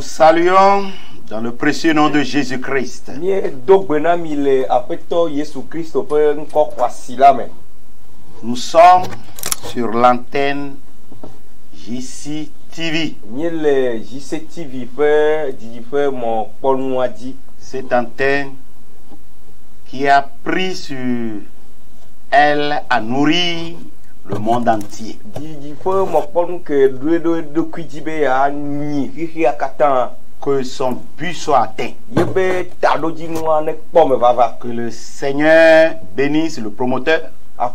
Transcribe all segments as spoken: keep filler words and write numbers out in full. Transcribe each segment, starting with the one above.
vous saluons dans le précieux nom de Jésus-Christ. Nous sommes sur l'antenne J C T V. Cette antenne qui a pris sur elle à nourrir le monde entier. Que son but soit atteint. Que le Seigneur bénisse le promoteur.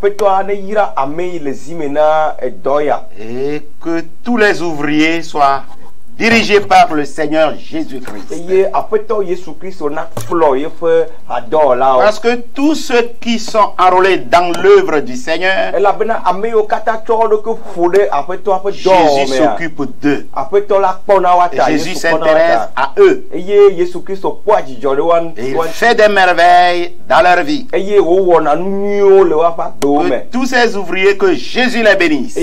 Et que tous les ouvriers soient dirigés par le Seigneur Jésus-Christ. Parce que tous ceux qui sont enrôlés dans l'œuvre du Seigneur, Jésus s'occupe d'eux. Et Jésus s'intéresse à eux. Et il fait des merveilles dans leur vie. Que tous ces ouvriers, que Jésus les bénisse.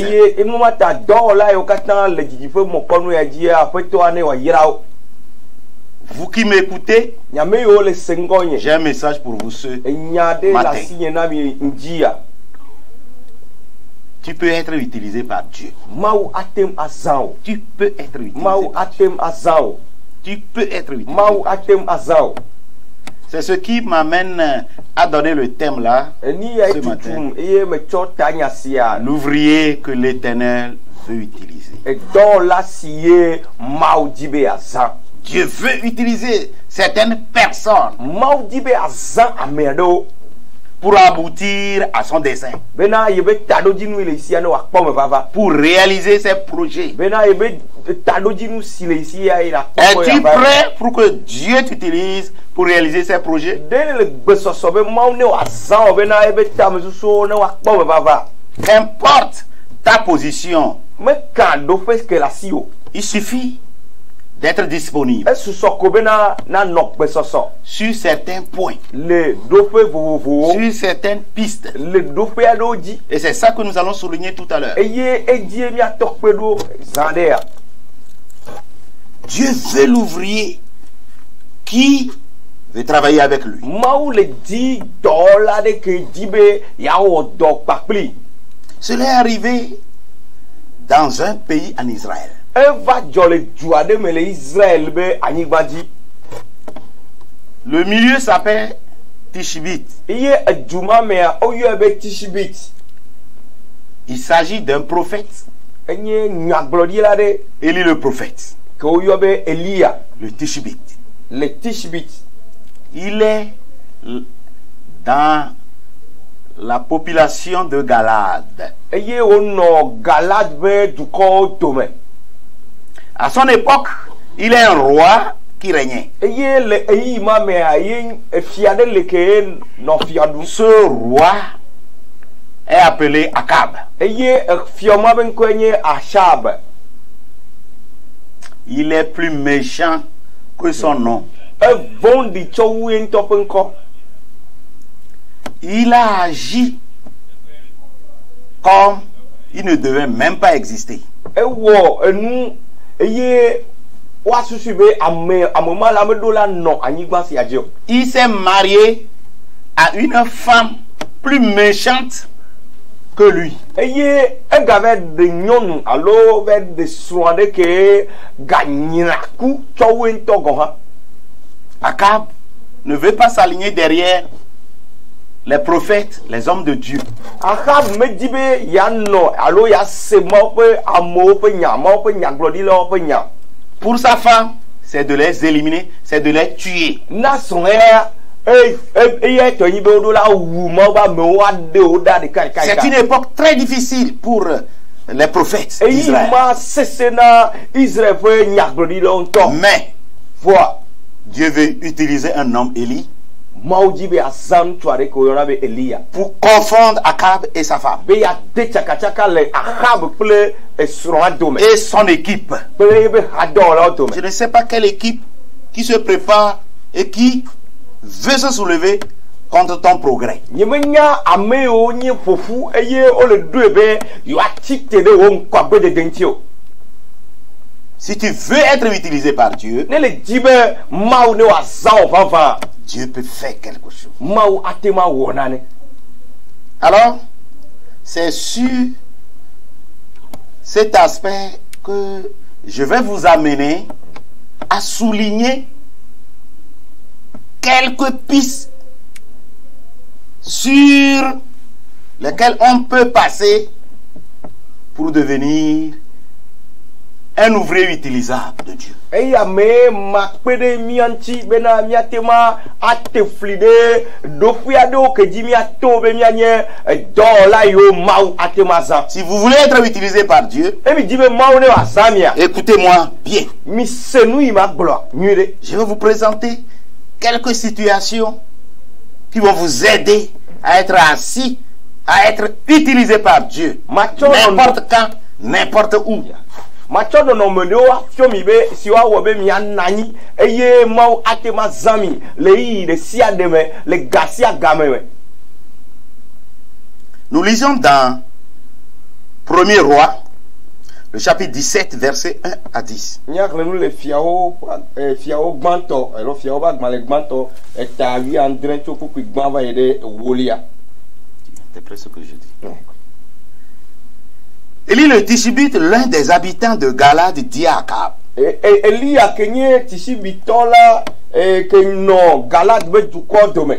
Vous qui m'écoutez, j'ai un message pour vous ce matin. Tu peux être utilisé par Dieu. Tu peux être utilisé par Dieu. Tu peux être utilisé par Dieu. C'est ce qui m'amène à donner le thème là ce matin. L'ouvrier que l'Éternel veut utiliser. Dieu veut utiliser certaines personnes pour aboutir à son dessein, pour réaliser ses projets. Es-tu prêt pour que Dieu t'utilise pour réaliser ses projets? Qu'importe ta position, il suffit d'être disponible sur certains points, sur certaines pistes. Et c'est ça que nous allons souligner tout à l'heure. Dieu veut l'ouvrier qui veut travailler avec lui. Cela est arrivé dans un pays en Israël. Le milieu s'appelle Tishbit. Il s'agit d'un prophète. Élie le prophète. Le Tishbit. Il est dans la population de Galade. À son époque, il est un roi qui régnait. Ce roi est appelé Akab. Il est plus méchant que son nom. Il a agi comme il ne devait même pas exister. Il s'est marié à une femme plus méchante que lui. Akab ne veut pas s'aligner derrière les prophètes, les hommes de Dieu. Pour sa femme, c'est de les éliminer, c'est de les tuer. C'est une époque très difficile pour les prophètes d'Israël. Mais Dieu veut utiliser un homme, Élie, pour confondre Akab et sa femme et son équipe. Je ne sais pas quelle équipe qui se prépare et qui veut se soulever contre ton progrès. Si tu veux être utilisé par Dieu, ne le dibe mau ne wa zao vava Dieu peut faire quelque chose. mau atema wonane. Alors, c'est sur cet aspect que je vais vous amener à souligner quelques pistes sur lesquelles on peut passer pour devenir un ouvrier utilisable de Dieu. Eya me makpede mianchi bena miatema ateflide dofia do ke di miato be mianye do la yo mau atema za. Si vous voulez être utilisé par Dieu, E mi dibe mau ne wa zamia. écoutez-moi bien. Mi senu ima glo nyure. Je vais vous présenter quelques situations qui vont vous aider à être assis, à être utilisé par Dieu. N'importe quand, n'importe où. Macho no me do wa fiomi be si wa wo be mi anani eye mau atema zami le yi de sia de me le gasia game. Nous lisons dans Premier Roi, le chapitre dix-sept, versets un à dix. Nyak le nous le fiao eh fiao gbanto e lo fiao ba gban le gbanto e ta wi andre to ku gban va ede wolia. C'est presque ce que je dis. Élie le Tishbite, l'un des habitants de Galade, dit à Akab. Élie a kenye Tishbitola e ke no Galade be du ko dome.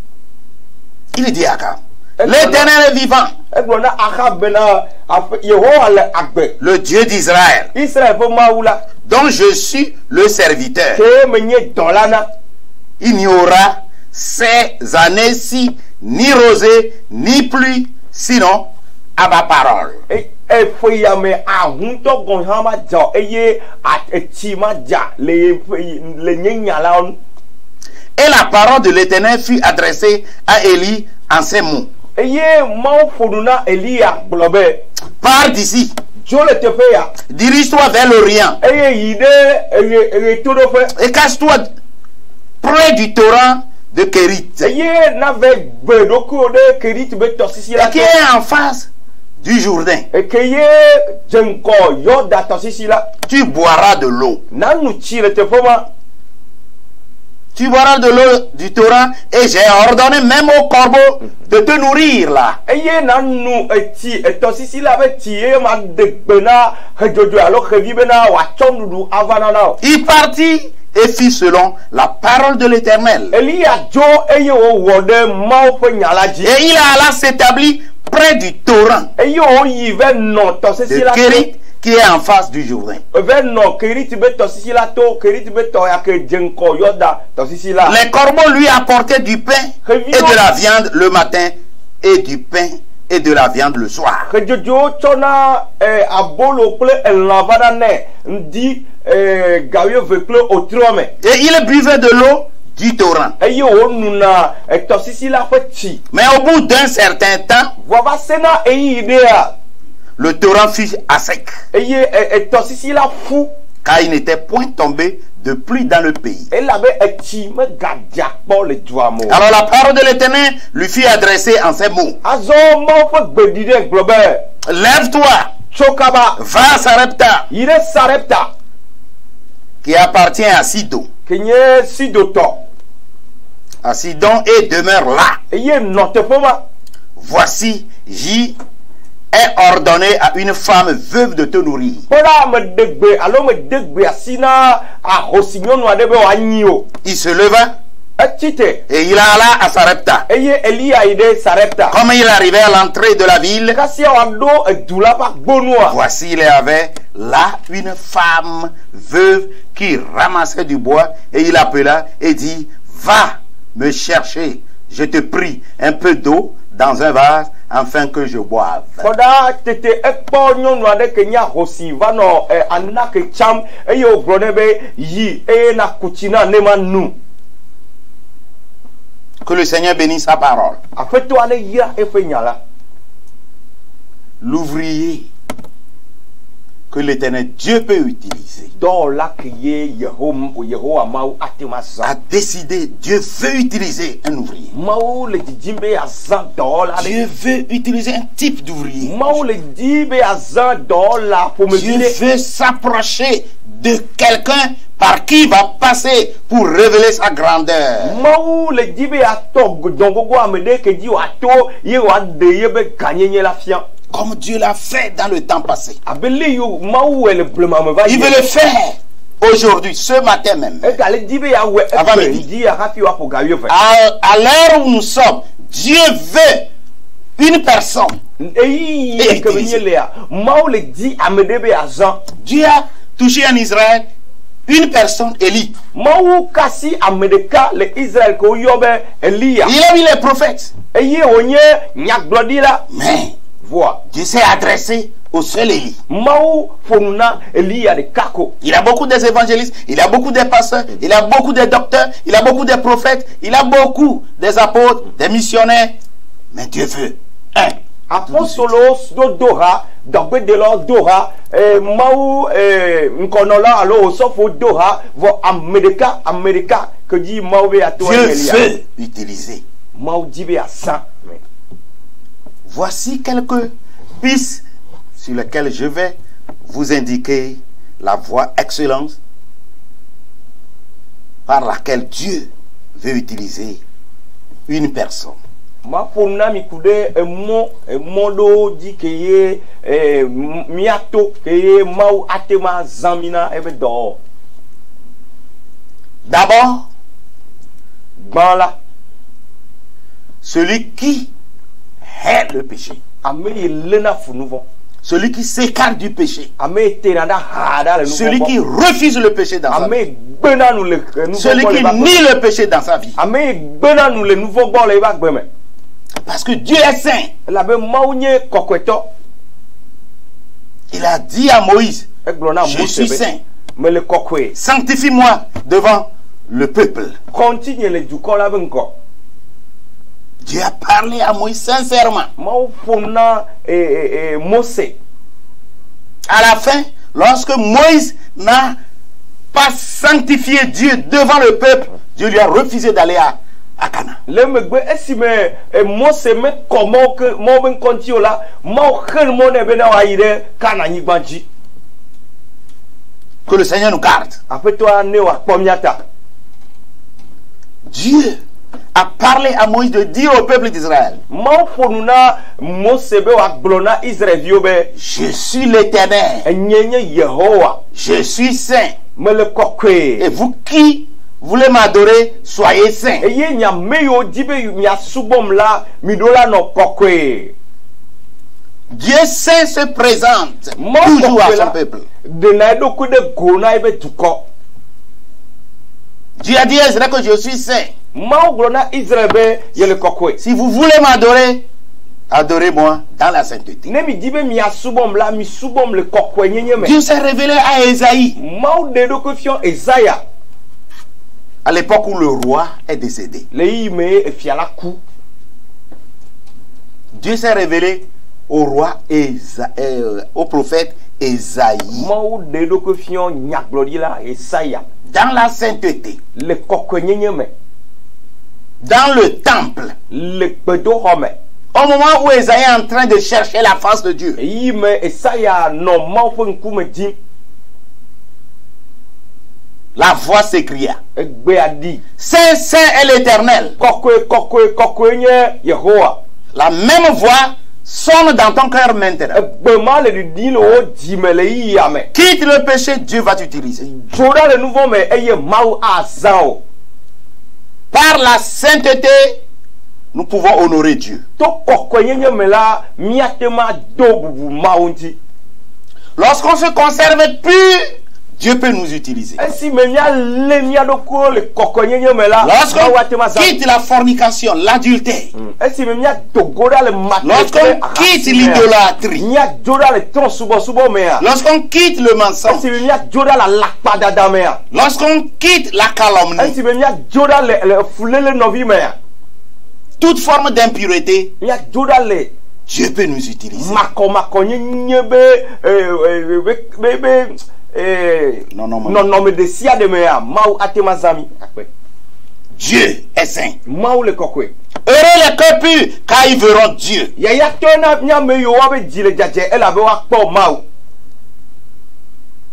Il dit à Akab, l'Éternel est vivant, E glona Akab bena Yehowa le agbe. le Dieu d'Israël, Israël fo maula dont je suis le serviteur. ke menye dolana. Il n'y aura ces années-ci ni rosée, ni pluie, sinon à ma parole. E e fo ya me ahunto gon hama ja eye at etima ja le le nyenya la on. Et la parole de l'Éternel fut adressée à Élie en ces mots. Eye mau foduna Elia blobe. Pars d'ici, Jo le tepe ya. dirige-toi vers l'Orient Eye yide eye eye todo fe. et cache-toi près du torrent de Kérit, Eye na ve bedoko de kerit be tosisi la. qui est en face du Jourdain. E keye jenko yoda tosisi la. Tu boiras de l'eau. Nanu chi le tepe ma. Tu boiras de l'eau du torrent et j'ai ordonné même au corbeau de te nourrir là. Eye nanu eti etosisi la be ti e ma de bena hejojo alo hevi bena wa chondudu avana na. Il partit et fit selon la parole de l'Éternel. Elia jo eye o wode mau fe nyalaji. Et il alla s'établir près du torrent Eye o yi ve no tosisi de la. Kérit qui est en face du Jourdain. Ve no kerit be tosisi la to kerit be to ya ke jenko yoda tosisi la. Les corbeaux lui apportaient du pain et de la viande le matin et du pain et de la viande le soir. Hejojo chona eh abolo kle elavana ne ndi eh gawe ve kle otrome. Et il buvait de l'eau du torrent. Eye o nuna e tosisi la fe ti. Mais au bout d'un certain temps, Wava sena eyi idea. le torrent fut à sec, Eye e tosisi la fu. car il n'était point tombé de pluie dans le pays. Elle avait un petit me gadia pour le duamo. Alors la parole de l'Éternel lui fut adressée en ces mots. Azo mo fe gbedide globe. Lève-toi, Chokaba. va à Sarepta, Ire sarepta. qui appartient à Sidon. Kenye sidoto. À Sidon et demeure là. Eye note foma. Voici, j'y ai ordonné à une femme veuve de te nourrir. Pora me degbe alo me degbe asina a hosinyono adebe wanyo. Il se leva Etite. et il alla à Sarepta. Eye Elia ide sarepta. Comme il arrivait à l'entrée de la ville, Kasia wado edula pa gbonua. voici il y avait là une femme veuve qui ramassait du bois et il appela et dit, va me chercher, je te prie, un peu d'eau dans un vase afin que je boive. Koda tete ekpo nyonu ade kenya hosi vano eh, anake cham eye ogronebe yi eye na kuchina nema nu. Que le Seigneur bénisse sa parole. Afeto ane yira efe nyala. L'ouvrier que l'Éternel Dieu peut utiliser Do la kiye Yehom Yehowa mau atemasa. a décidé, Dieu veut utiliser un ouvrier. Mau le jimbe azan do la. Dieu veut utiliser un type d'ouvrier. Mau le jibe azan do la pour me Dieu dire. veut s'approcher de quelqu'un par qui il va passer pour révéler sa grandeur. Maou le dibe a to dongogo amede ke di wa to ye wa de ye be ganyenye la fian. Comme Dieu l'a fait dans le temps passé. Abeli yo maou le blema me va. Il veut le faire aujourd'hui, ce matin même. E ga le dibe ya we Avant e midi. di ya hafi wa po ga yo fe. À, à l'heure où nous sommes, Dieu veut une personne. E yi e ke benye le ya. Maou le di amede be azan. Dieu a touché en Israël une personne, Élie. Maou kasi amedeka le Israël ko yo be Elia. Il a mis les prophètes. E yi onye nyak glodi la. Mais Vois. Dieu s'est adressé au seul Élie. Maou fonuna Elia de kako. Il a beaucoup des évangélistes, il a beaucoup des pasteurs, il a beaucoup des docteurs, il a beaucoup des prophètes, il a beaucoup des apôtres, des missionnaires. Mais Dieu veut un. Apostolos do Dora, dogbe de lo Dora, eh, Maou eh, Nkonola alo sofo Dora, vo Amerika, Amerika, que dit Maou be ato Dieu Elia. veut utiliser. Maou dibe a cent. Voici quelques pistes sur lesquelles je vais vous indiquer la voie excellente par laquelle Dieu veut utiliser une personne. Ma fonna mi kude e mo e modo di ke ye e miato ke ye Maou atema zamina ebe do. D'abord, Ban la. celui qui hait le péché, Ame ye lena funuvo. celui qui s'écarte du péché, Ame tenada hada le celui qui refuse le péché dans sa vie, Ame bena nou le nouveau celui bon qui le ba- nie le péché dans sa vie. Ame bena nou le nouveau bon le ba gbeme. Parce que Dieu est saint. La be maunye kokweto. Il a dit à Moïse, E glona je Mose suis be. saint, Me le kokwe. sanctifie-moi devant le peuple. Continue le du ko la be nko. Dieu a parlé à Moïse sincèrement. Mau fona e e e Mose. À la fin, lorsque Moïse n'a pas sanctifié Dieu devant le peuple, Dieu lui a refusé d'aller à, à Canaan. Le me gbe esime e Mose me comment que mo ben kontio la, mau khel mo ne be na wa ire kana nyi gbanji. Que le Seigneur nous garde. Ape to ane wa pomiata. Dieu a parlé à Moïse de dire au peuple d'Israël, Mau fonuna Mose be wa glona Israel vio be je suis l'Éternel, enyenye Yehowa. je suis saint. Me le kokwe. Et vous qui voulez m'adorer, soyez saints. E ye nya meyo dibe nya subom la midola no kokwe. Dieu saint se présente Mo toujours à kokwe son la peuple. de na do ko de gona ebe tuko. Dieu a dit à Israël que je suis saint. Mau glona Israel be ye le kokwe. Si vous voulez m'adorer, adorez-moi dans la sainteté. Ne mi dibe mi asubom la mi subom le kokwe nyenye me. Dieu s'est révélé à Ésaïe Mau de do ko fion Isaiah. à l'époque où le roi est décédé. Le yi me e fiala ku. Dieu s'est révélé au roi Esa- euh, au prophète Ésaïe Mau de do ko fion nyaglodi la Isaiah. dans la sainteté, Le kokwe nyenye me. dans le temple. Le gbedo home. Au moment où Ésaïe est en train de chercher la face de Dieu, E yi me Isaiah no mau fo nku me dim. la voix s'écria, E gbe adi. Saint, Saint est l'Éternel. Kokwe kokwe kokwe nye Yehowa. La même voix sonne dans ton cœur maintenant. Gbe ma le di le o di me le yi ya me. Quitte le péché, Dieu va t'utiliser. Joda le nouveau me eye mau azao. Par la sainteté, nous pouvons honorer Dieu. To kokwe nyenye me la miatema do bubu maunti. Lorsqu'on se conserve pur, Dieu peut nous utiliser. Esi me mia le mia do ko le kokwe nyenye me la Lorsqu'on mawatema za. quitte la fornication, l'adultère, Esi me mia dogoda le matin. lorsqu'on quitte l'idolâtrie, Mia joda le tron subo subo me ya. lorsqu'on quitte le mensonge, Esi me mia joda la lakpada da me ya. lorsqu'on quitte la calomnie, Esi me mia joda le le fulele novi me ya. toute forme d'impureté, Mia joda le Dieu peut nous utiliser. mako mako nye be eh be be be eh Non, non, non non me de sia de me ya mau atema zami akwe Dieu est saint. mau le kokwe Heureux les cœurs purs, car ils verront Dieu. ya ya tona nya me yo wa be jile jaje ela be wa kpo mau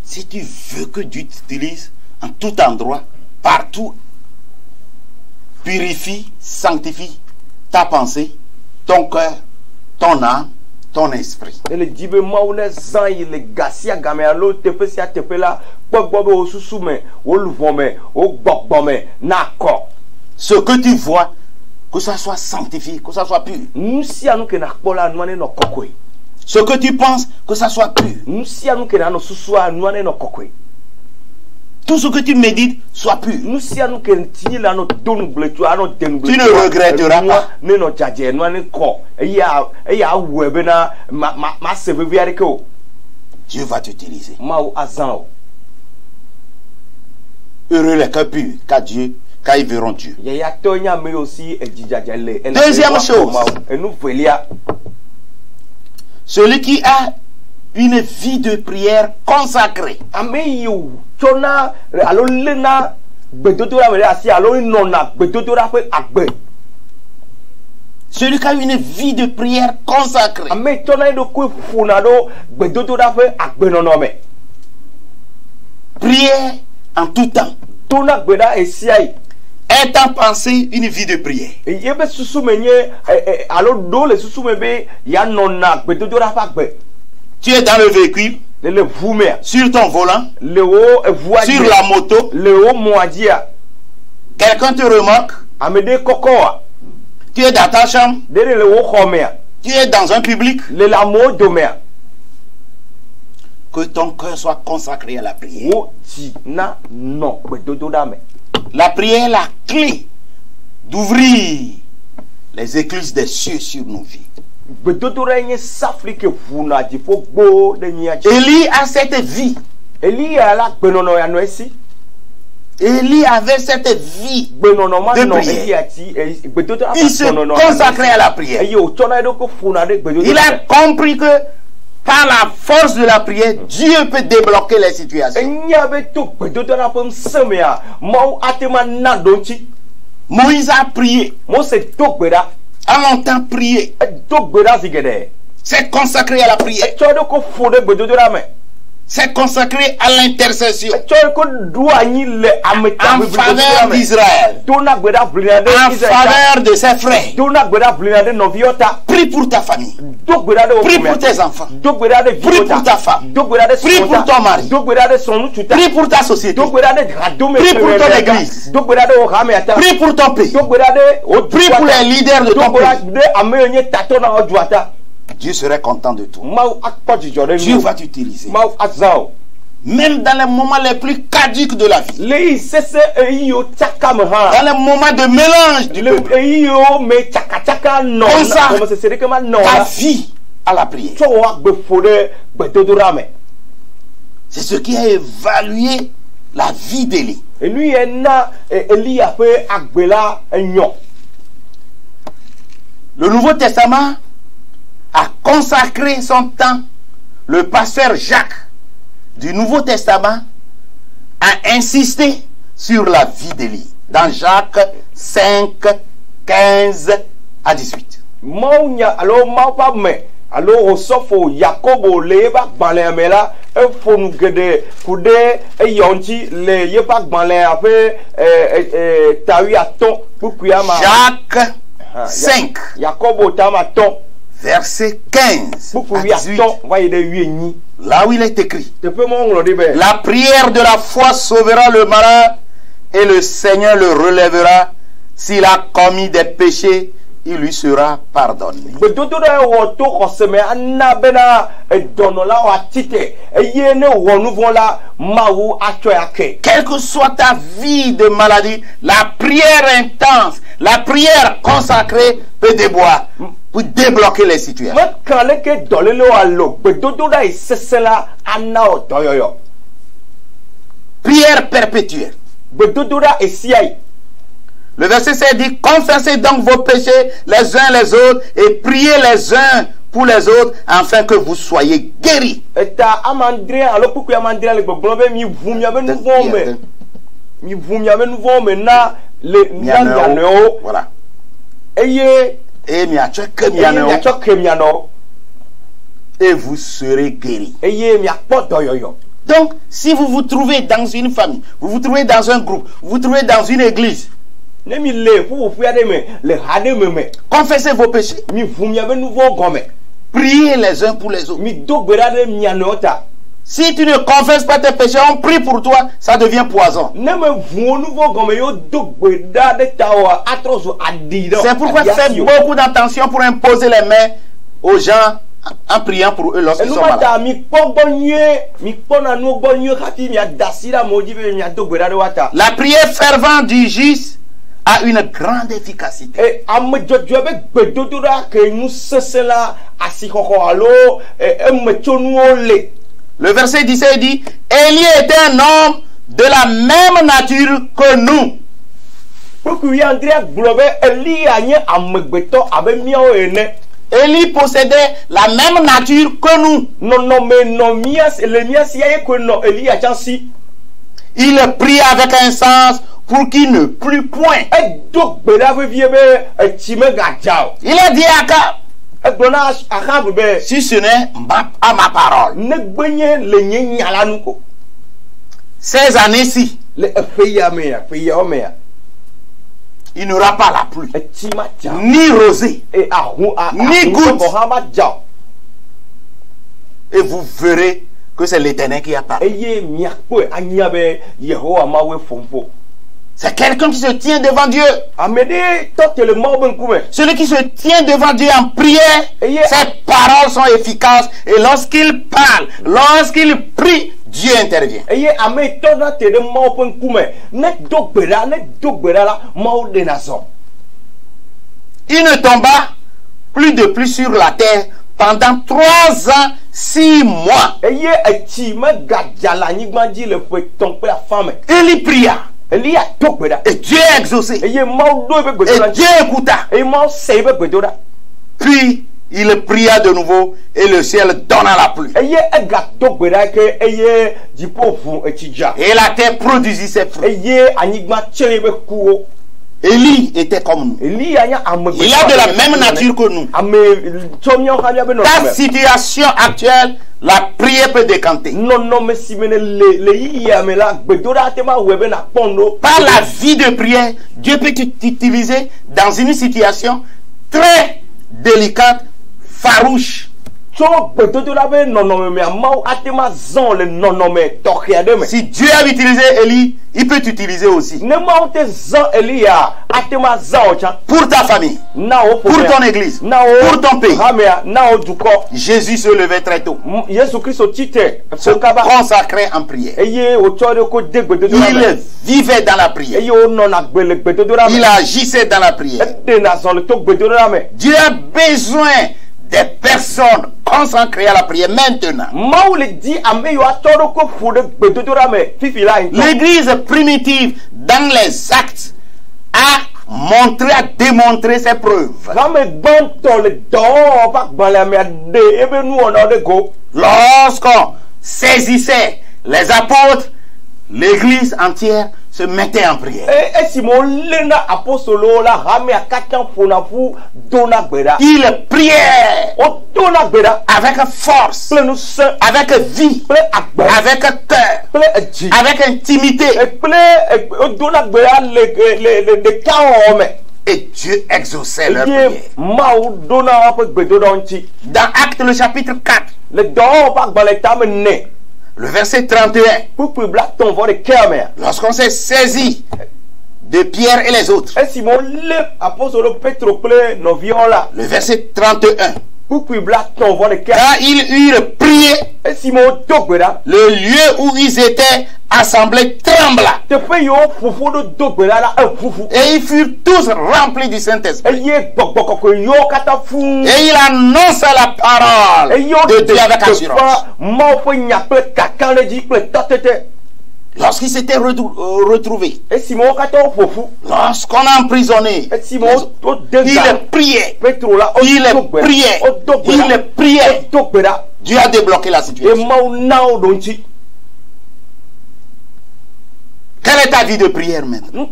Si tu veux que Dieu t'utilise en tout endroit, partout, purifie, sanctifie ta pensée, ton cœur, ton âme, ton esprit. Le dibe maune zan il gasia gamelo tepe sia tepe la gbogbo o susu me o luvon me o gbogbo me na ko. Ce que tu vois, que ça soit sanctifié, que ça soit pur. Nous si anu ke na kpola nuane no kokwe. Ce que tu penses, que ça soit pur. Nous si anu ke na no susu nuane no kokwe. Tout ce que tu médites soit pur. Nous si anu ke ti la no donu bletu ano denu bletu. Tu ne regretteras pas. Ne no jaje nuane ko. Eya eya webe na ma ma ma seve viare ko. Dieu va t'utiliser. Ma o azan. Heureux les cœurs purs, car Dieu, car ils verront Dieu. Deuxième chose, celui qui a une vie de prière consacrée. Celui qui a une vie de prière consacrée. Prière en tout temps. Étant pensé une vie de prière. Tu es dans le véhicule, sur ton volant, sur la moto. Quelqu'un te remarque. Tu es dans ta chambre. Tu es dans un public. Que ton cœur soit consacré à la prière. La prière est la clé d'ouvrir les écluses des cieux sur nos vies. Élie a cette vie. Élie avait cette vie de prière. Il se consacrait à la prière. Il a compris que par la force de la prière, Dieu peut débloquer les situations. Moïse a prié. A longtemps prié. C'est consacré à la prière. C'est consacré à l'intercession en faveur d'Israël, en faveur de ses frères. Prie pour ta famille, prie pour tes enfants, prie pour ta femme, prie pour ton mari, prie pour ta société, prie pour ton église, prie pour ton pays, prie pour les leaders de ton pays. Dieu serait content de toi. Dieu va t'utiliser. Même dans les moments les plus caduques de la vie. Dans les moments de mélange du peuple. Consacre ta vie à la prière. C'est ce qui a évalué la vie d'Élie. Le Nouveau Testament a consacré son temps. Le pasteur Jacques du Nouveau Testament a insisté sur la vie d'Élie dans Jacques cinq, quinze à dix-huit. Alors, Sofo, Jacobo, les bacs baléamela, un fonu gede, kude, et yonti, les yepak balé après, tawiaton, pukuyama. Jacques cinq, Jacobo tamaton, verset quinze à dix-huit. Là où il est écrit: la prière de la foi sauvera le malin, et le Seigneur le relèvera. S'il a commis des péchés, il lui sera pardonné. Quelle que soit ta vie de maladie, la prière intense, la prière consacrée peut déboire pour débloquer les situations. Prière perpétuelle. Le verset sept dit: confessez donc vos péchés les uns les autres et priez les uns pour les autres afin que vous soyez guéris. Voilà. Et vous serez guéris. Donc, si vous vous trouvez dans une famille, vous vous trouvez dans un groupe, vous vous trouvez dans une église, confessez vos péchés. Priez les uns pour les autres. Si tu ne confesses pas tes péchés, on prie pour toi, ça devient poison. C'est pourquoi faites beaucoup d'attention pour imposer les mains aux gens en priant pour eux lorsqu'ils sont malades. La prière fervente du juste a une grande efficacité. Le verset dix-sept dit, Élie était un homme de la même nature que nous. Élie possédait la même nature que nous. Il prie avec un sens pour qu'il ne plût point. Il a dit à Akab, si ce n'est à ma parole, ces années-ci, il n'y aura pas la pluie, ni rosée, ni goutte. Et vous verrez que c'est l'Éternel qui a parlé. C'est quelqu'un qui se tient devant Dieu. Celui qui se tient devant Dieu en prière, ses paroles sont efficaces. Et lorsqu'il parle, lorsqu'il prie, Dieu intervient. Il ne tomba plus de pluie sur la terre pendant trois ans, six mois. Il y pria. Et Dieu a exaucé. Et Dieu écouta. Puis il pria de nouveau et le ciel donna la pluie. Et la terre produisit ses fruits. Élie était comme nous. Il a de la même nature que nous. Ta situation actuelle, la prière peut décanter. Par la vie de prière, Dieu peut t'utiliser dans une situation très délicate, farouche. Si Dieu a utilisé Élie, il peut t'utiliser aussi. Pour ta famille, pour ton église, pour ton pays. Jésus se levait très tôt. Se consacrait en prière. Il vivait dans la prière. Il agissait dans la prière. Dieu a besoin des personnes consacrées à la prière maintenant. L'église primitive dans les actes a montré, a démontré ses preuves. Lorsqu'on saisissait les apôtres, l'église entière se mettait en prière. Il priait avec force, avec vie, avec cœur, avec intimité. Et Dieu exauçait leur prière. Dans Actes le chapitre quatre, le verset trente et un, lorsqu'on s'est saisi de Pierre et les autres, le verset trente et un, quand ils eurent prié, le lieu où ils étaient assemblés trembla. Et ils furent tous remplis du Saint-Esprit. Et il annonça la parole de Dieu avec assurance. Lorsqu'il s'était retrouvé, lorsqu'on a emprisonné, il priait, il priait, il priait. Dieu a débloqué la situation. Quelle est ta vie de prière maintenant?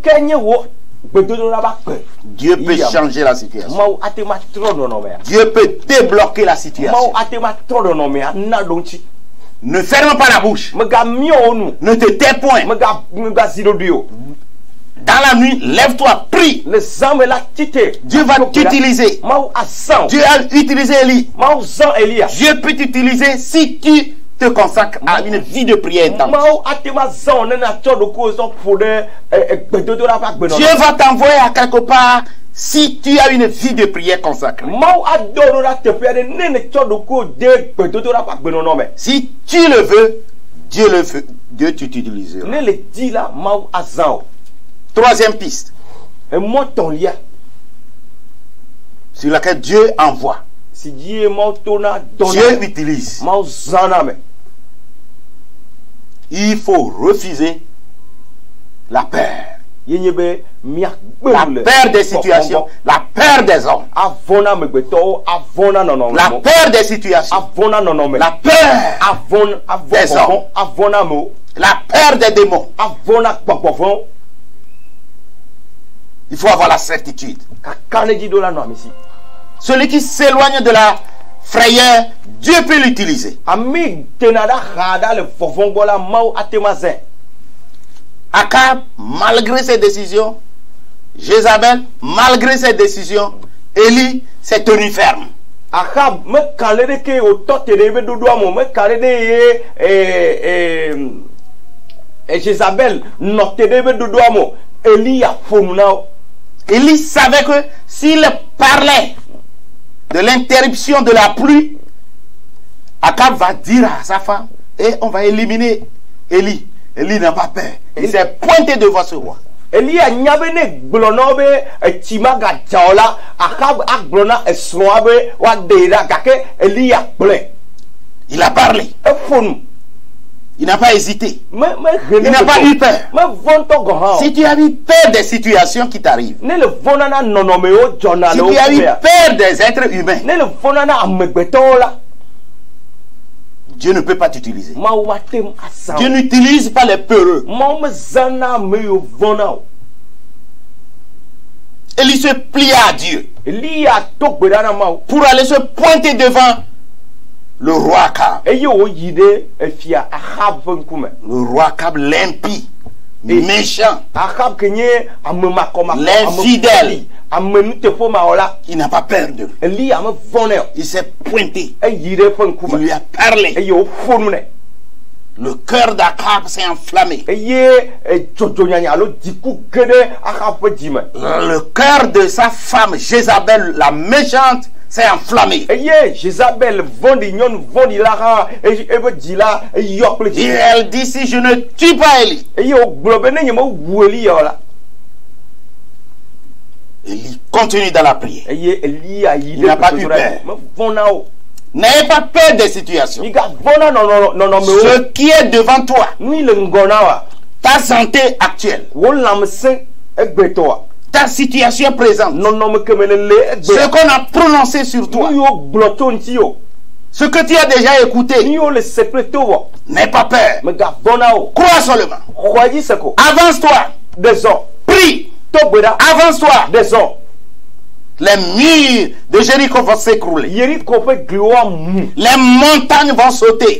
Dieu peut changer la situation. Dieu peut débloquer la situation. Ne ferme pas la bouche. Ne te tais point. Dans la nuit, lève-toi, prie. Dieu va t'utiliser. Dieu a utilisé Élie. Dieu peut t'utiliser si tu te consacres à une vie de prière intense. Dieu va t'envoyer à quelque part si tu as une vie de prière consacrée. Si tu le veux, Dieu le veut. Dieu t'utilisera. Troisième piste sur laquelle Dieu envoie. Dieu utilise. Il faut refuser la peur. La peur des situations, la peur des hommes, la peur des situations, la peur des hommes, la peur des démons. Il faut avoir la certitude. Celui qui s'éloigne de la frayeur, Dieu peut l'utiliser. Akab, malgré ses décisions, Jézabel, malgré ses décisions, Élie s'est tenu ferme. Akab, me calé que au tot de Bédouamo, me calé et Jézabel, noté de Bédouamo, Élie a fourmnao. Élie savait que s'il parlait de l'interruption de la pluie, Akab va dire à sa femme, et on va éliminer Élie. Élie n'a pas peur. Il s'est pointé devant ce roi. Élie a nyabene glonobe timaga jaola Akab aglona esnoabe wa deira gake Élie a plein. Il a parlé. Il n'a pas hésité. Il n'a pas eu peur. Si tu as eu peur des situations qui t'arrivent, si tu as eu peur des êtres humains, Dieu ne peut pas t'utiliser. Dieu n'utilise pas les peureux. Élie se plia à Dieu pour aller se pointer devant le roi Akab. Le roi Akab, l'impie, méchant, l'infidèle. Il n'a pas peur d'eux. Il s'est pointé. Il lui a parlé. Le cœur d'Akab s'est enflammé. Le cœur de sa femme Jézabel, la méchante, s'est enflammé. Et elle dit, si je ne tue pas Élie, Élie continue dans la prière. Il n'a pas eu peur. N'ayez pas peur des situations. Ce qui est devant toi, ta santé actuelle, ta situation présente, ce qu'on a prononcé sur toi, ce que tu as déjà écouté, n'aie pas peur. Crois seulement. Avance-toi. Prie. Avance-toi. Les murs de Jéricho vont s'écrouler. Les montagnes vont sauter.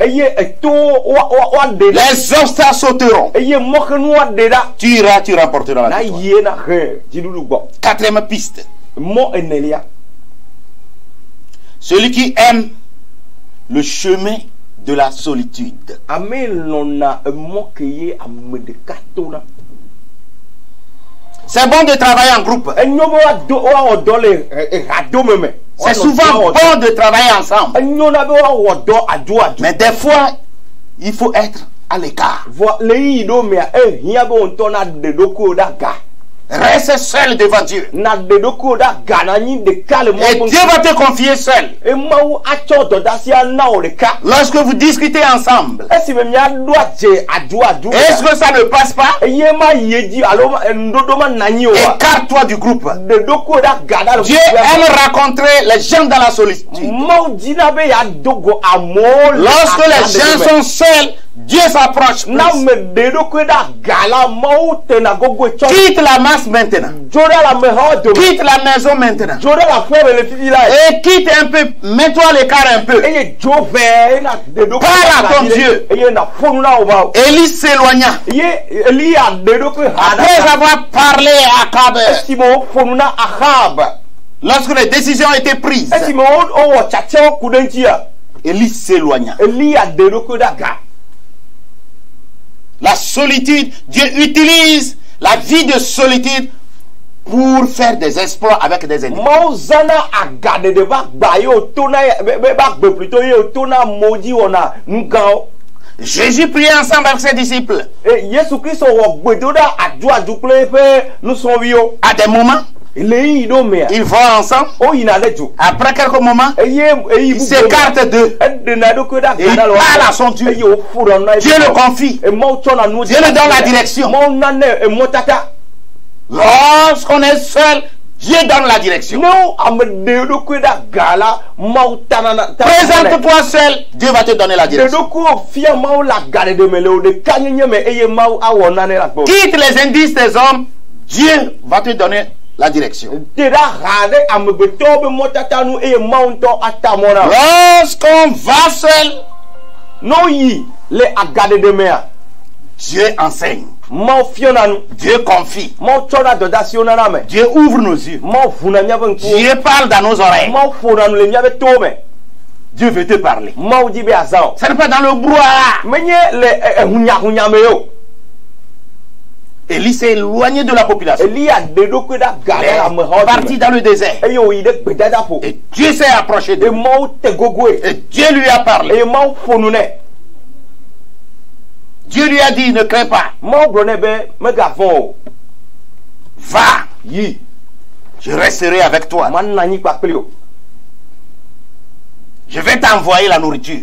Les obstacles sauteront. Tu iras, tu remporteras la victoire. Quatrième piste. Celui qui aime le chemin de la solitude. C'est bon de travailler en groupe. C'est souvent bon de travailler ensemble. Mais des fois, il faut être à l'écart. Reste seul devant Dieu. Et Dieu va te confier seul. Lorsque vous discutez ensemble, est-ce que ça ne passe pas? Écarte-toi du groupe. Dieu aime rencontrer les gens dans la solitude. Lorsque les gens sont seuls, Dieu s'approche. Quitte la masse maintenant. Quitte la maison maintenant. Et quitte un peu. Mets-toi à l'écart un peu. Parle à ton Dieu. Élie s'éloigna. Après avoir parlé à Akab. Lorsque les décisions étaient prises, Élie s'éloigna. La solitude, Dieu utilise la vie de solitude pour faire des exploits avec des ennemis. Jésus priait ensemble avec ses disciples. À des moments, ils vont ensemble. Après quelques moments, ils s'écartent d'eux. Et ils parlent à son Dieu. Dieu le confie. Dieu le donne la direction. Lorsqu'on est seul, Dieu donne la direction. Présente-toi seul, Dieu va te donner la direction. Quitte les indices des hommes, Dieu va te donner la direction. Lorsqu'on va seul, Dieu enseigne. Dieu confie. Dieu ouvre nos yeux. Dieu parle dans nos oreilles. Dieu veut te parler. Ce n'est pas dans le brouhaha. Élie s'est éloigné de la population. Il est parti dans le désert. Et Dieu s'est approché de lui. Et Dieu lui a parlé. Dieu lui a dit, ne crains pas. Va. Je resterai avec toi. Je vais t'envoyer la nourriture.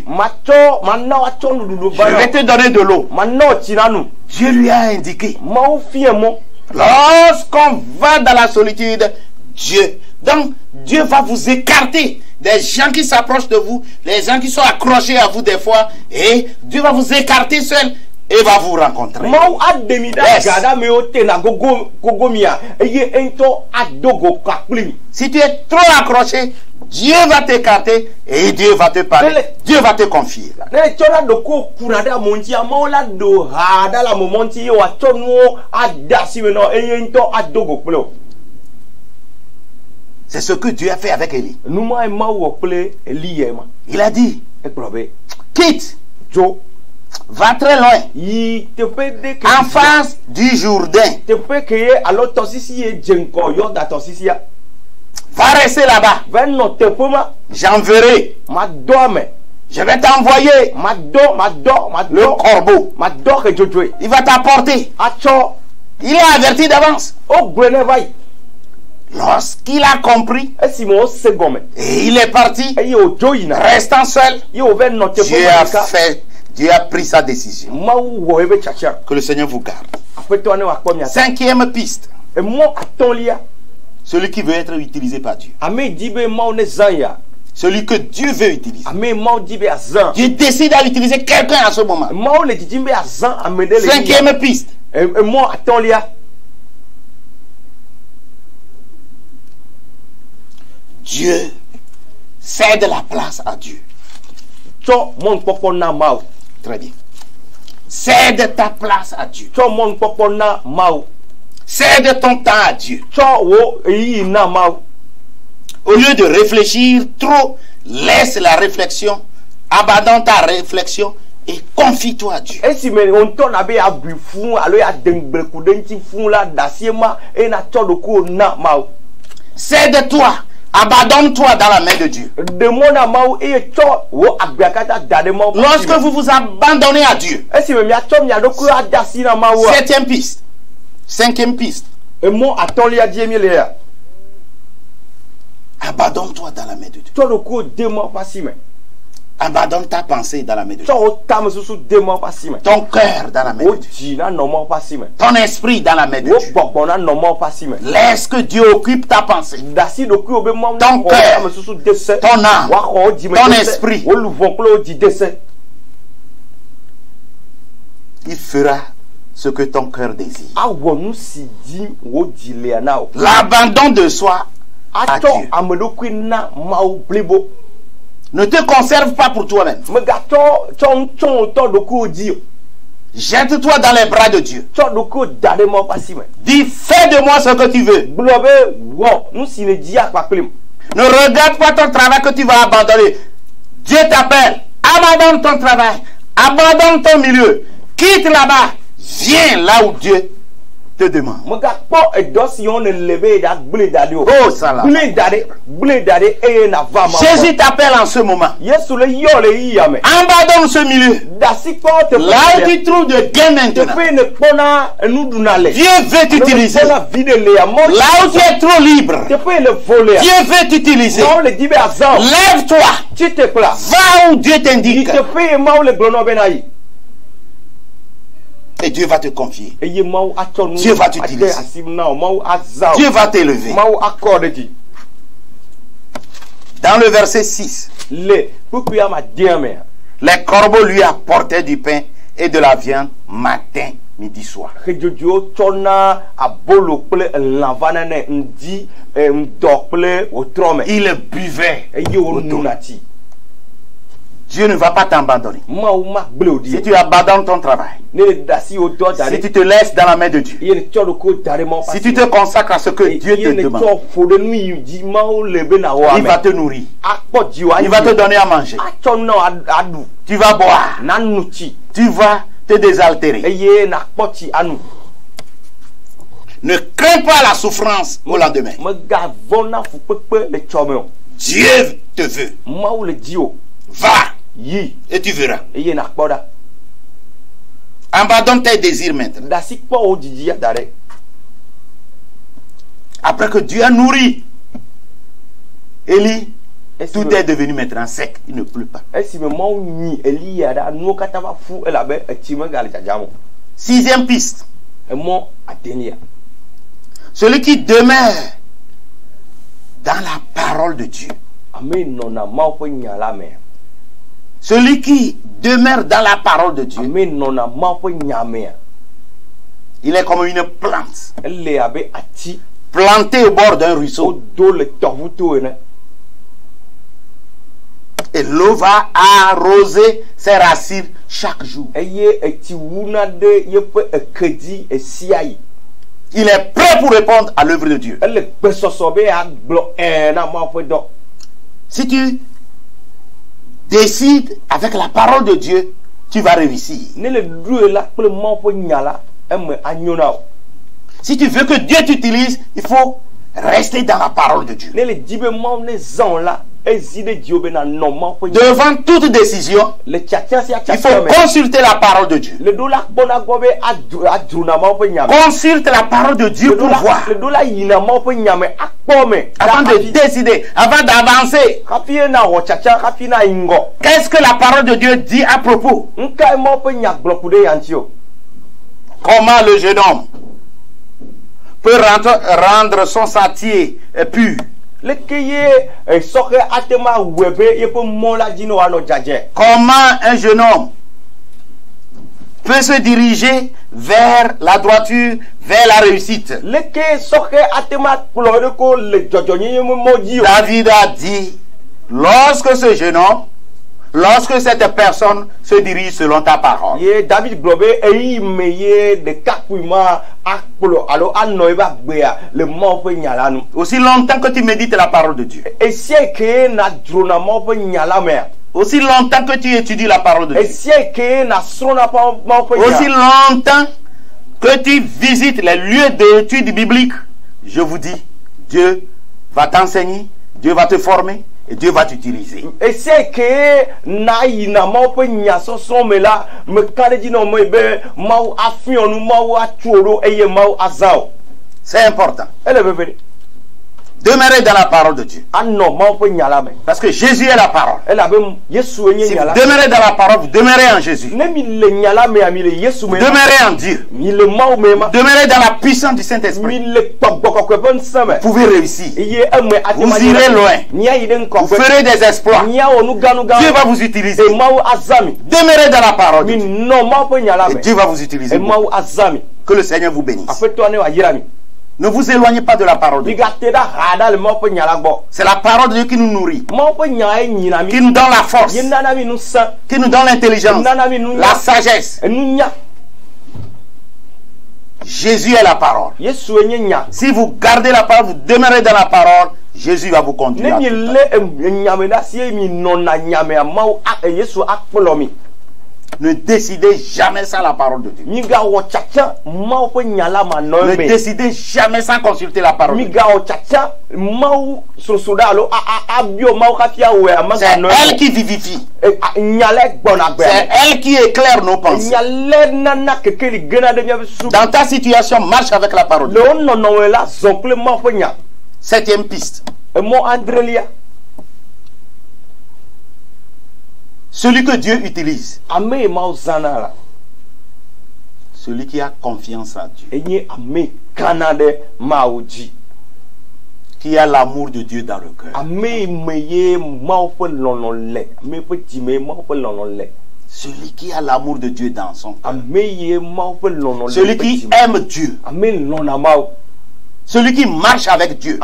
Je vais te donner de l'eau. Dieu lui a indiqué. Lorsqu'on va dans la solitude, Dieu, donc Dieu va vous écarter des gens qui s'approchent de vous, les gens qui sont accrochés à vous des fois, et Dieu va vous écarter seul et va vous rencontrer. Yes. Si tu es trop accroché, Dieu va t'écarter et Dieu va te parler. Dieu va te confier. C'est ce que Dieu a fait avec Élie. Il a dit, quitte, va très loin, en face du Jourdain. Va rester là-bas. J'enverrai. Je vais t'envoyer le corbeau. Il va t'apporter. Il est averti d'avance. Lorsqu'il a compris, et il est parti, restant seul, Dieu a fait, Dieu a pris sa décision. Que le Seigneur vous garde. Cinquième piste. Celui qui veut être utilisé par Dieu. Celui que Dieu veut utiliser. Dieu décide à utiliser quelqu'un à ce moment. Cinquième piste. Dieu cède la place à Dieu. Très bien. Cède ta place à Dieu. Cède ton temps à Dieu. Au lieu de réfléchir trop, laisse la réflexion, abandonne ta réflexion et confie-toi à Dieu. Cède-toi, abandonne-toi dans la main de Dieu. Lorsque vous vous abandonnez à Dieu, septième piste, cinquième piste, abandonne-toi dans la main de Dieu. Abandonne ta pensée dans la main de Dieu. Ton cœur dans la main de Dieu. Ton esprit dans la main de Dieu. Laisse que Dieu occupe ta pensée. Ton cœur, ton âme, ton esprit. il fera ce que ton cœur désire. L'abandon de soi à Dieu ne te conserve pas pour toi-même. Jette-toi dans les bras de Dieu. Dis, fais de moi ce que tu veux. Ne regarde pas ton travail que tu vas abandonner. Dieu t'appelle. Abandonne ton travail. Abandonne ton milieu. Quitte là-bas. Viens là où Dieu te demande. Oh, ça là. Jésus t'appelle en ce moment. Abandonne ce milieu. Là où tu trouves de gain maintenant. Dieu veut t'utiliser. Là où tu es trop libre. Dieu veut t'utiliser. Lève-toi. Va où Dieu t'indique. Et Dieu va te confier. Dieu va t'utiliser. Dieu va t'élever. Dans le verset six, les corbeaux lui apportaient du pain et de la viande matin, midi, soir. Il buvait. Dieu ne va pas t'abandonner. Si tu abandonnes ton travail, si tu te laisses dans la main de Dieu, si tu te consacres à ce que Dieu te demande, il va te nourrir. Il va te donner à manger. Tu vas boire. Tu vas te désaltérer. Ne crains pas la souffrance au lendemain. Dieu te veut. Va. Et tu verras. Abandonne tes désirs maintenant. Après que Dieu a nourri Élie, tout est devenu maintenant sec. Il ne pleut pas. Sixième piste. Celui qui demeure dans la parole de Dieu. Celui qui demeure dans la parole de Dieu, il est comme une plante plantée au bord d'un ruisseau. Et l'eau va arroser ses racines chaque jour. Il est prêt pour répondre à l'œuvre de Dieu. Si tu décides avec la parole de Dieu, tu vas réussir. Si tu veux que Dieu t'utilise, il faut rester dans la parole de Dieu. Devant toute décision, il faut consulter la parole de Dieu. Consulte la parole de Dieu pour voir. Avant de décider, avant d'avancer. Qu'est-ce que la parole de Dieu dit à propos? Comment le jeune homme peut rendre, rendre son sentier pur? Comment un jeune homme peut se diriger vers la droiture, vers la réussite? David a dit, lorsque ce jeune homme, lorsque cette personne se dirige selon ta parole, aussi longtemps que tu médites la parole de Dieu, aussi longtemps que tu étudies la parole de Dieu, aussi longtemps que tu visites les lieux d'études bibliques, je vous dis, Dieu va t'enseigner, Dieu va te former, et Dieu va t'utiliser. C'est important. Demeurez dans la parole de Dieu. Ah non, ma pe nyala me. Parce que Jésus est la parole. Elle avait Yesu enye Si vous nyala. demeurez dans la parole, vous demeurez en Jésus. Ne mi le nyala me ami le Yesu me. Demeurez en Dieu. Mi le ma o me ma. Demeurez dans la puissance du Saint-Esprit. Mi le pokpoko ko pon same. Vous pouvez réussir. Iye eme atema. Vous irez loin. Nya ide ko. Vous ferez des exploits. Nya onu ganu ganu. Dieu va vous utiliser. E ma o azami. Demeurez dans la parole. Mi non ma pe nyala Et me. Dieu va vous utiliser. E ma o azami. Que le Seigneur vous bénisse. Afeto ne wa yirami. Ne vous éloignez pas de la parole de Dieu. C'est la parole de Dieu qui nous nourrit, qui nous donne la force, qui nous donne l'intelligence, la sagesse. Jésus est la parole. Si vous gardez la parole, vous demeurez dans la parole, Jésus va vous conduire. Ne décidez jamais sans la parole de Dieu. Ne décidez jamais sans consulter la parole de Dieu. C'est elle qui vivifie. C'est elle qui éclaire nos pensées. Dans ta situation, marche avec la parole de Dieu. Septième piste. Celui que Dieu utilise. Celui qui a confiance en Dieu. Qui a l'amour de Dieu dans le cœur. Celui qui a l'amour de Dieu dans son cœur. Celui qui aime Dieu. Celui qui marche avec Dieu.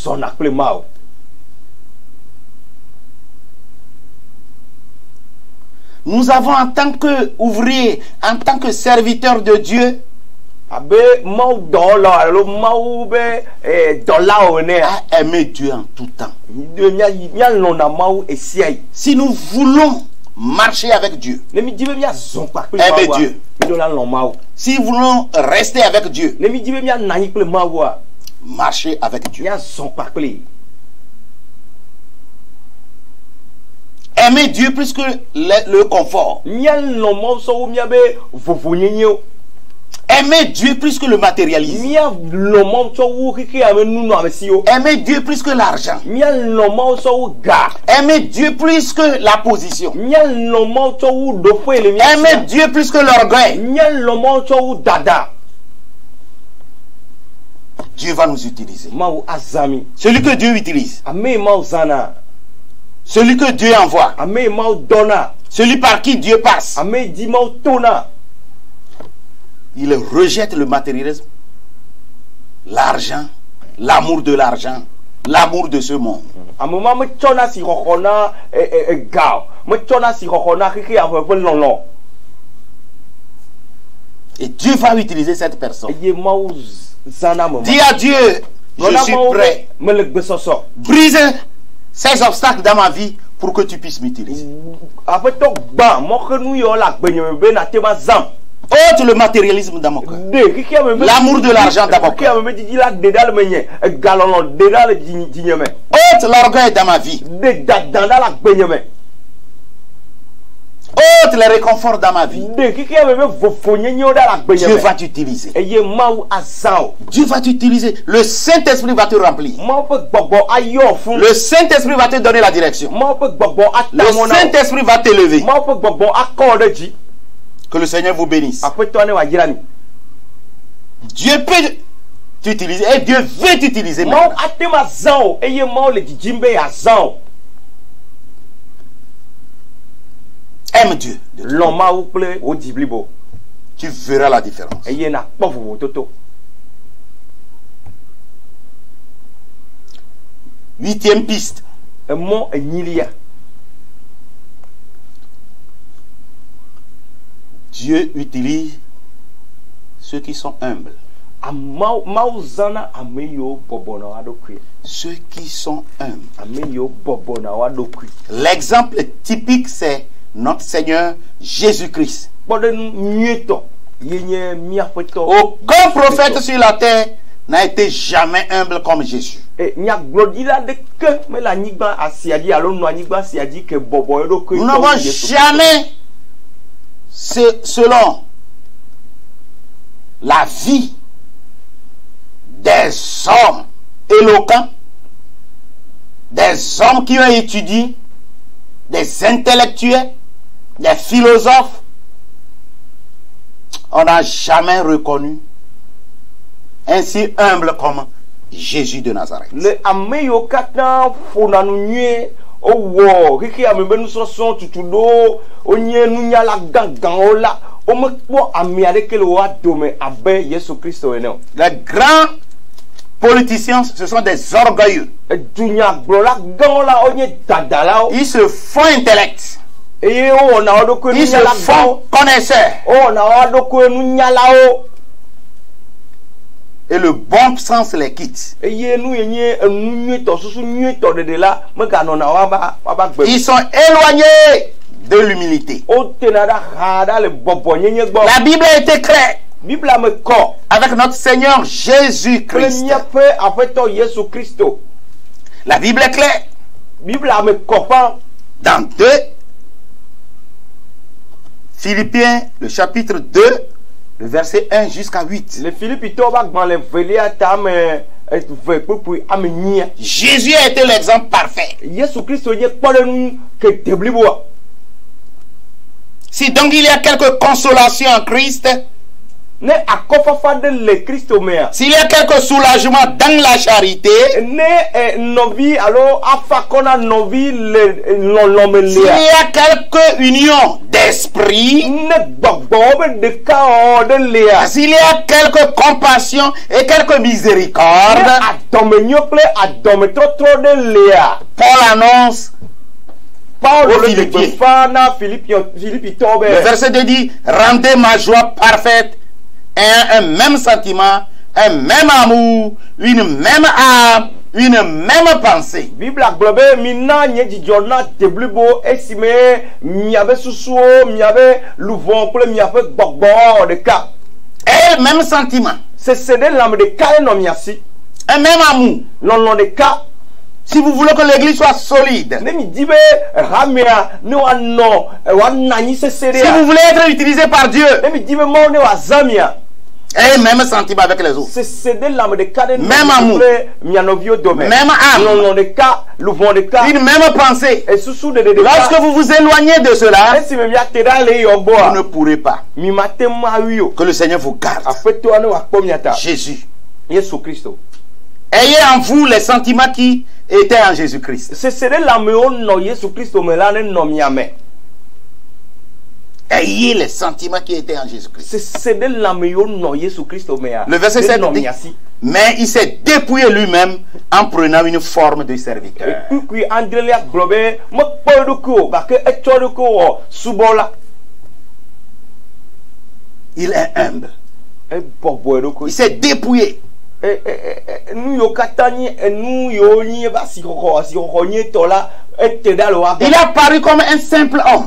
Nous avons en tant qu'ouvrier, en tant que serviteur de Dieu, à aimer Dieu en tout temps. Si nous voulons marcher avec Dieu, aimer Dieu. Si nous voulons rester avec Dieu, marcher avec Dieu. Aimer Dieu plus que le, le confort. Aimer Dieu plus que le matérialisme. Aimer Dieu plus que l'argent. Aimer Dieu plus que la position. Aimer Dieu plus que l'orgueil. Dieu va nous utiliser. Celui que Dieu utilise. Celui que Dieu envoie. Celui par qui Dieu passe. Il rejette le matérialisme, l'argent, l'amour de l'argent, l'amour de ce monde. Et Dieu va utiliser cette personne. Dis à Dieu, je suis prêt. Brise ces obstacles dans ma vie pour que tu puisses m'utiliser. Ôte le matérialisme dans mon cœur. L'amour de l'argent dans mon cœur. Ôte l'orgueil dans ma vie. Ôte les réconforts dans ma vie. Dieu va t'utiliser. Dieu va t'utiliser. Le Saint-Esprit va te remplir. Le Saint-Esprit va te donner la direction. Le Saint-Esprit va t'élever. Que le Seigneur vous bénisse. Dieu peut t'utiliser et Dieu veut t'utiliser. Aime Dieu. Tu verras la différence. Huitième piste. Dieu utilise ceux qui sont humbles. Ceux qui sont humbles. L'exemple typique, c'est notre Seigneur Jésus-Christ. Aucun prophète sur la terre n'a été jamais humble comme Jésus. Nous n'avons jamais, selon la vie des hommes éloquents, des hommes qui ont étudié, des intellectuels, des philosophes, on n'a jamais reconnu ainsi humble comme Jésus de Nazareth. Le ameyo kata fona nunye owo kiki amebe nusoso tutudo onye nunya la gangan ola o me po ami adekele wa dome abe Yesu Kristo ene. Les grands politiciens, ce sont des orgueilleux. Ils se font intellect. Ils se font connaisseurs. Et le bon sens les quitte. Ils sont éloignés de l'humilité. La Bible a été claire. Avec notre Seigneur Jésus-Christ. La Bible est claire. Dans deux Philippiens, le chapitre deux, le verset un jusqu'à huit. Jésus a été l'exemple parfait. Si donc il y a quelque consolation en Christ, s'il y a quelque soulagement dans la charité, s'il y a quelque union d'esprit, s'il y a quelque compassion et quelque miséricorde, Paul annonce aux Philippiens. Le verset deux dit: rendez ma joie parfaite, un, un même sentiment, un même amour, une même âme, une même pensée. Et même sentiment, un même amour. Si vous voulez que l'église soit solide, si vous voulez être utilisé par Dieu, et même sentiment avec les autres, même amour, même âme, une même pensée. Lorsque vous vous éloignez de cela, vous ne pourrez pas. Que le Seigneur vous garde. Jésus. Ayez en vous les sentiments qui étaient en Jésus-Christ. Ayez les sentiments qui étaient en Jésus-Christ. Le verset sept dit: mais il s'est dépouillé lui-même en prenant une forme de serviteur. Il est humble. Il s'est dépouillé. Il a paru comme un simple homme.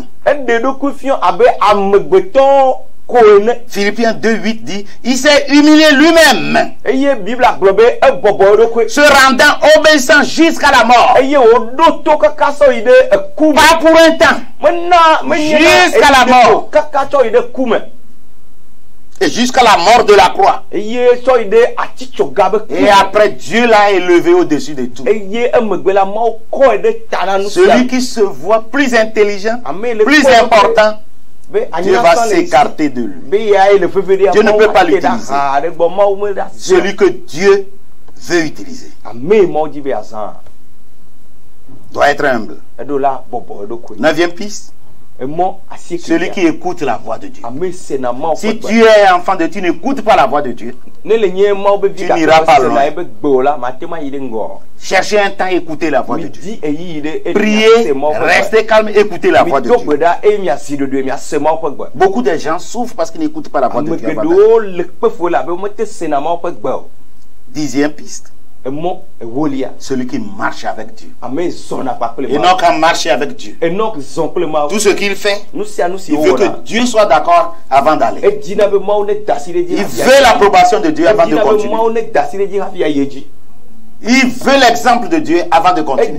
Philippiens deux huit dit: il s'est humilié lui-même, se rendant obéissant jusqu'à la mort. Pas pour un temps, jusqu'à la mort. Et jusqu'à la mort de la croix. Et après, Dieu l'a élevé au-dessus de tout. Celui qui se voit plus intelligent, plus important, Dieu va s'écarter de lui. Dieu ne peut pas l'utiliser. Celui que Dieu veut utiliser doit être humble. Neuvième piste: celui qui écoute la voix de Dieu. Si tu es enfant de Dieu, tu n'écoutes pas la voix de Dieu, tu n'iras pas loin. Cherchez un temps à écouter la voix de Dieu. Priez, restez calme, écoutez la voix de Dieu. Beaucoup de gens souffrent parce qu'ils n'écoutent pas la voix de Dieu. Dixième piste: celui qui marche avec Dieu. Et non qu'à marcher avec Dieu. Tout ce qu'il fait, il veut que Dieu soit d'accord avant d'aller. Il veut l'approbation de Dieu avant de continuer. Il veut l'exemple de Dieu avant de continuer.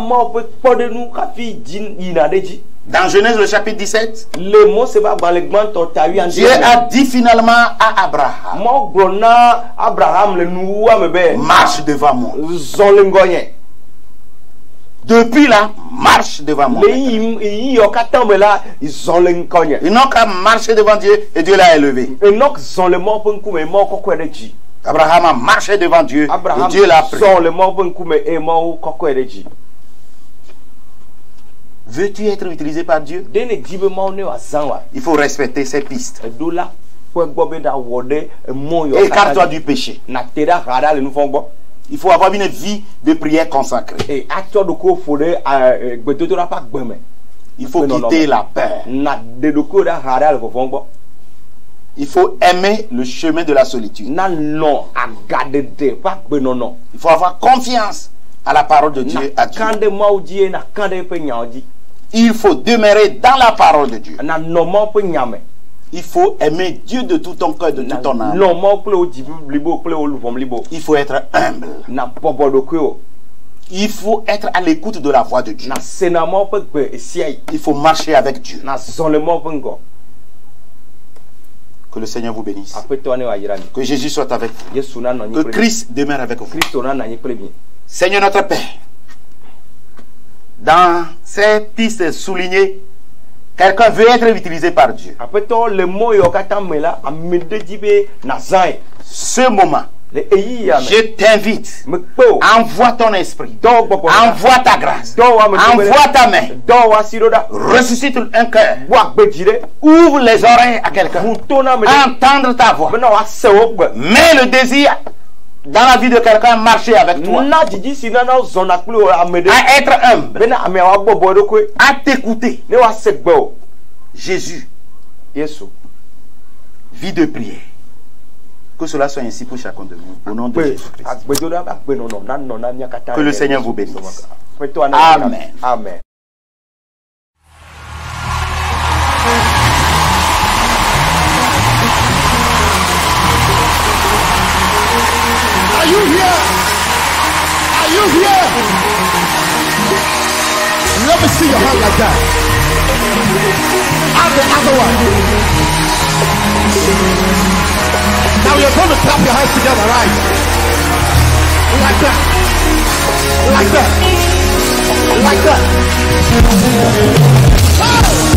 Dans Genèse le chapitre dix-sept, Dieu a dit finalement à Abraham: marche devant moi. Depuis là, marche devant moi. Ils n'ont qu'à marcher devant Dieu et Dieu l'a élevé. Abraham a marché devant Dieu et Dieu l'a pris. Veux-tu être utilisé par Dieu? Il faut respecter ses pistes. Écarte-toi du péché. Il faut avoir une vie de prière consacrée. Il faut quitter la peur. Il faut aimer le chemin de la solitude. Il faut avoir confiance à la parole de Dieu. À Dieu. Il faut demeurer dans la parole de Dieu. Il faut aimer Dieu de tout ton cœur, de toute ton âme. Il faut être humble. Il faut être à l'écoute de la voix de Dieu. Il faut marcher avec Dieu. Que le Seigneur vous bénisse. Que Jésus soit avec vous. Que Christ demeure avec vous. Seigneur notre Père, dans ces pistes soulignées, quelqu'un veut être utilisé par Dieu. Ce moment, je t'invite, envoie ton esprit, envoie ta grâce, envoie ta main, ressuscite un cœur, ouvre les oreilles à quelqu'un, entendre ta voix, mets le désir dans la vie de quelqu'un, marcher avec toi, à être humble, à t'écouter. Jésus, vie de prière. Que cela soit ainsi pour chacun de nous. Au nom de Jésus Christ. Que le Seigneur vous bénisse. Amen. Amen. Are you here? Are you here? Let me see your hand like that. And the other one. Now you're going to clap your hands together, right? Like that. Like that. Like that. Oh!